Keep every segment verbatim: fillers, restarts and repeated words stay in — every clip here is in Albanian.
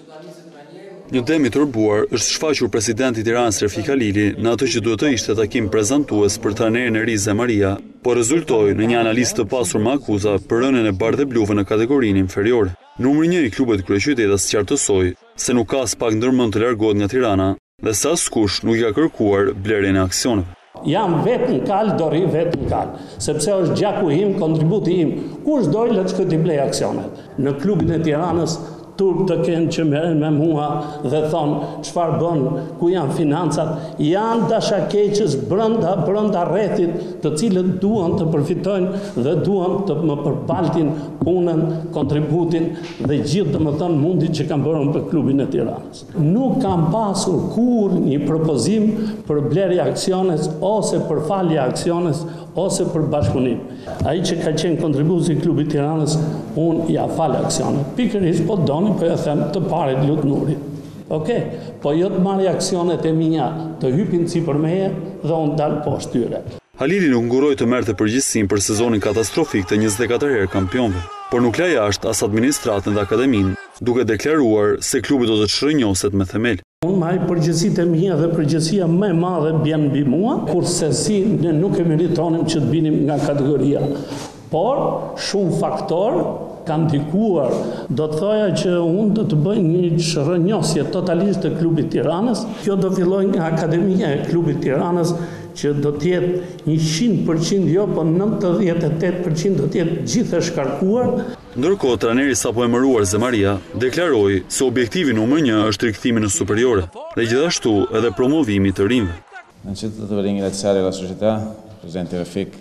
Një temë i turbuar është shfaqur presidenti i Tiranës Refik Halili në atë që duhet të ishte takim prezantues për trajnerin e ri Zemaria, por rezultoi në një analizë të pasur me akuza për rënien e bardhë dhe bluve në kategorinë inferiore. Numri një i klubet kryeqytetas qartësoi se nuk ka as pak ndërmend të largohet nga Tirana dhe se askush nuk i ka kërkuar blerjen e aksioneve. Jam vetë në kalë, do rri vetë në kalë, sepse është gjaku im, kontributi im. Kush dojë le të shkoj t'i blej aksionet. Në klubin e Tiranës turp të kenë që merren me mua dhe thonë çfarë bën, ku janë financat, janë dashakeqës brenda brenda rrethit, të cilët duan të përfitojnë dhe duan të më përbaltin punën, kontributin dhe gjithë domethënë mundin që kanë bërë për klubin e Tiranës. Nuk kam pasur kur një propozim për blerje aksiones ose për falje aksiones ose për bashkëpunim. Ai që ka qenë kontribuesi i klubit Tiranës, unë ja fal aksionet. Pikërisht po doni po ja them të parit lut nuri. Okej, po jo të marrë aksionet e mia, të hypin sipër meje dhe unë dal poshtë tyre. Halili nuk nguroi të merrte përgjegjësinë për sezonin katastrofik të njëzet e katër herë kampionëve, por nuk la jashtë as administratën dhe akademinë, duke deklaruar se klubi do të çrrënjoset me themel. Unë maj përgjësitë e mia dhe përgjësia më e madhe bjen mbi mua, kurse si ne nuk e meritonim që të binim nga kategoria. Por shumë faktor kanë ndikuar. Do të thoja që unë do të bëj një çrrënjosje totalisht të klubit Tiranës. Kjo do filloj nga akademia e klubit Tiranës, që do të jetë njëqind përqind jo, po nëntëdhjetë e tetë përqind do të jetë gjithë e shkarkuar. Ndërkohë, trajneri sapo emëruar Zemaria deklaroi se objektivi numër një është rikthimi në superiore dhe gjithashtu edhe promovimi të rinjve. Innanzitutto devo ringraziare la società, presidente Refik.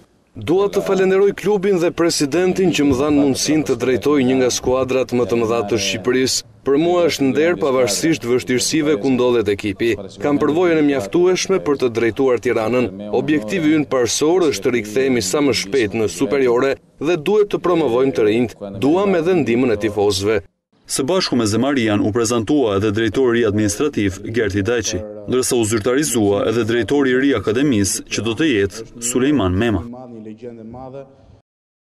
Dua të falenderoj klubin dhe presidentin që më dhanë mundësinë të drejtoj një nga skuadrat më të mëdha të Shqipërisë. Për mua është nder pavarësisht vështirësive ku ndodhet ekipi. Kam përvojën e mjaftueshme për të drejtuar Tiranën. Objektivi ynë parsor është të rikthehemi sa më shpejt në superiore dhe duhet të promovojmë të rinjt. Duam edhe ndihmën e tifozëve. Së bashku me Zemarian u prezantua edhe drejtori administrativ Gerti Dajçi, ndërsa u zyrtarizua edhe drejtori i ri akademisë që do të jetë Sulejman Mema.